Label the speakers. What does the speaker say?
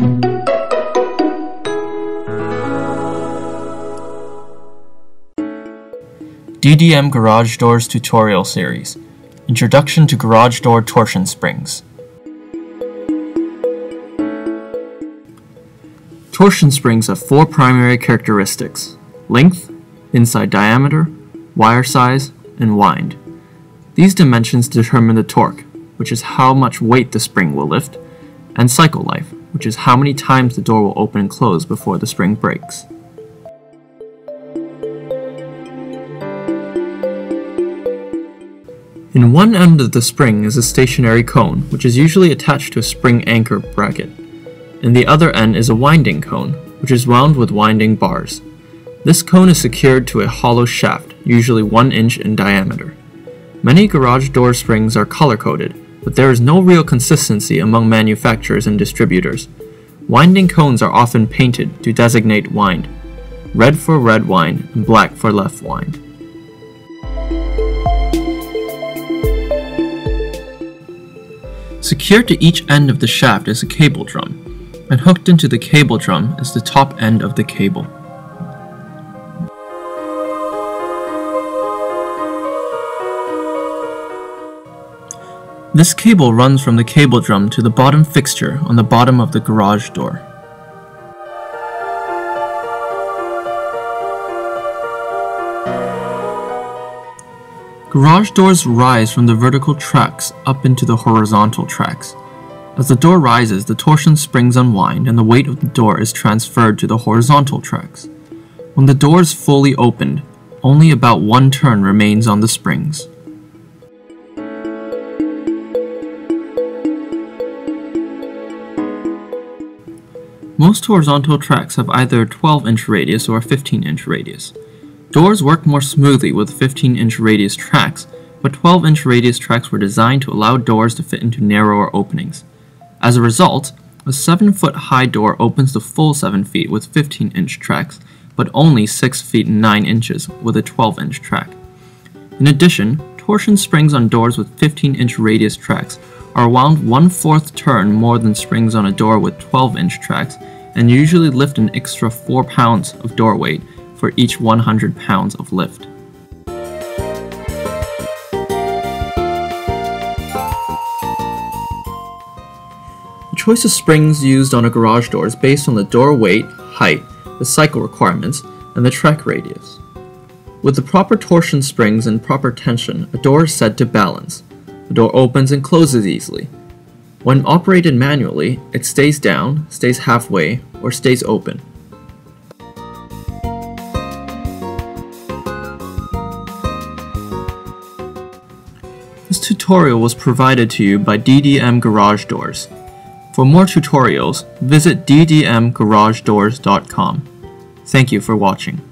Speaker 1: DDM Garage Doors Tutorial Series Introduction to Garage Door Torsion Springs. Torsion springs have four primary characteristics: length, inside diameter, wire size, and wind. These dimensions determine the torque, which is how much weight the spring will lift, and cycle life, which is how many times the door will open and close before the spring breaks. In one end of the spring is a stationary cone, which is usually attached to a spring anchor bracket. In the other end is a winding cone, which is wound with winding bars. This cone is secured to a hollow shaft, usually 1 inch in diameter. Many garage door springs are color-coded, but there is no real consistency among manufacturers and distributors. Winding cones are often painted to designate wind, red for red wind and black for left wind. Secured to each end of the shaft is a cable drum, and hooked into the cable drum is the top end of the cable. This cable runs from the cable drum to the bottom fixture on the bottom of the garage door. Garage doors rise from the vertical tracks up into the horizontal tracks. As the door rises, the torsion springs unwind and the weight of the door is transferred to the horizontal tracks. When the door is fully opened, only about 1 turn remains on the springs. Most horizontal tracks have either a 12-inch radius or a 15-inch radius. Doors work more smoothly with 15-inch radius tracks, but 12-inch radius tracks were designed to allow doors to fit into narrower openings. As a result, a 7-foot high door opens the full 7 feet with 15-inch tracks, but only 6 feet and 9 inches with a 12-inch track. In addition, torsion springs on doors with 15-inch radius tracks are wound 1/4 turn more than springs on a door with 12-inch tracks, and usually lift an extra 4 pounds of door weight for each 100 pounds of lift. The choice of springs used on a garage door is based on the door weight, height, the cycle requirements, and the track radius. With the proper torsion springs and proper tension, a door is said to balance. The door opens and closes easily. When operated manually, it stays down, stays halfway, or stays open. This tutorial was provided to you by DDM Garage Doors. For more tutorials, visit ddmgaragedoors.com. Thank you for watching.